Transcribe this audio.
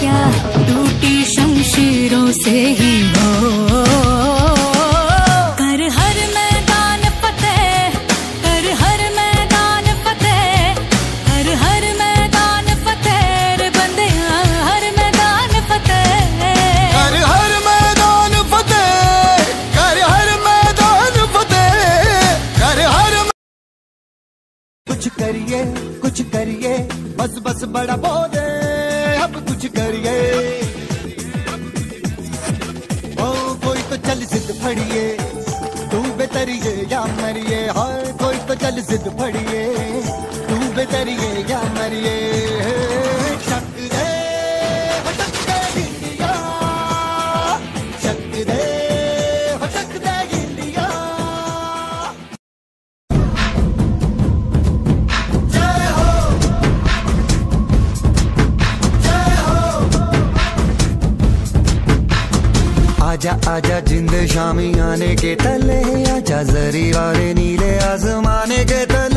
क्या टूटी शमशीरों से ही हो। कर हर मैदान फतेह, कर हर मैदान फतेह, कर हर मैदान फतेह रे बंदियां, हर मैदान फतेह, कर हर मैदान फतेह, कर हर मैदान फतेह, कर हर। कुछ करिए बस बस बड़ा बोले, अब कुछ करिए। ओ कोई तो चल जिद फड़िए, तू बेतरिए या मरिए। हाय कोई तो चल जिद फड़िए, तू बेतरिए या मरिए। शक दे भटक दे इंडिया, शक दे भटक दे इंडिया। आजा आजा जिंद शामी आने के तले, आजा जरी वाले नीले आसमाने के तले।